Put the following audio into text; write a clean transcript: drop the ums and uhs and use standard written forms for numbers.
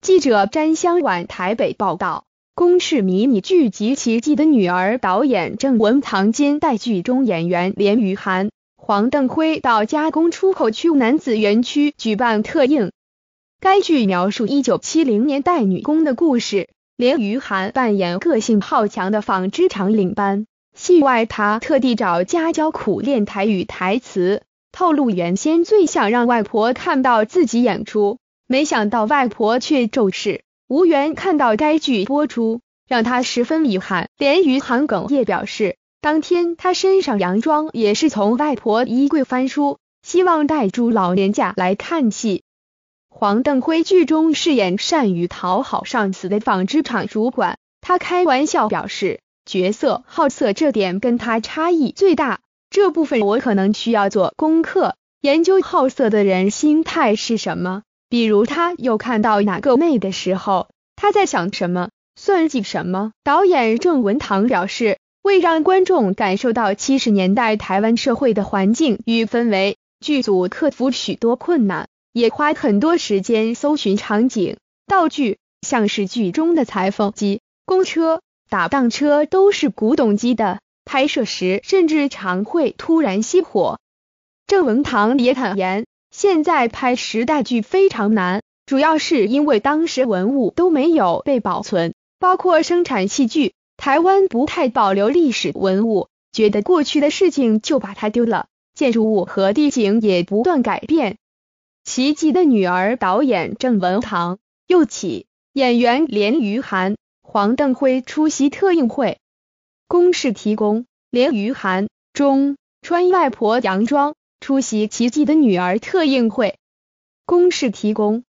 记者詹香婉台北报道，公视迷你剧集《奇迹的女儿》导演郑文堂兼带剧中演员连俞涵、黄邓辉到加工出口区男子园区举办特映。该剧描述1970年代女工的故事，连俞涵扮演个性好强的纺织厂领班，戏外她特地找家教苦练台语台词，透露原先最想让外婆看到自己演出，没想到外婆却骤逝，无缘看到该剧播出，让她十分遗憾。连俞涵哽咽表示，当天她身上洋装也是从外婆衣柜翻出，希望带住老年假来看戏。黄邓辉剧中饰演善于讨好上司的纺织厂主管，他开玩笑表示，角色好色这点跟他差异最大，这部分我可能需要做功课，研究好色的人心态是什么，比如他又看到哪个妹的时候，他在想什么，算计什么。导演郑文堂表示，为让观众感受到70年代台湾社会的环境与氛围，剧组克服许多困难，也花很多时间搜寻场景、道具，像是剧中的裁缝机、公车、打档车都是古董机的，拍摄时甚至常会突然熄火。郑文堂也坦言，现在拍时代剧非常难，主要是因为当时文物都没有被保存，包括生产器具，台湾不太保留历史文物，觉得过去的事情就把它丢了，建筑物和地景也不断改变。奇迹的女儿导演郑文堂又起，演员连俞涵、黄邓辉出席特映会。公视提供，连俞涵中穿外婆洋装出席奇迹的女儿特映会。公视提供。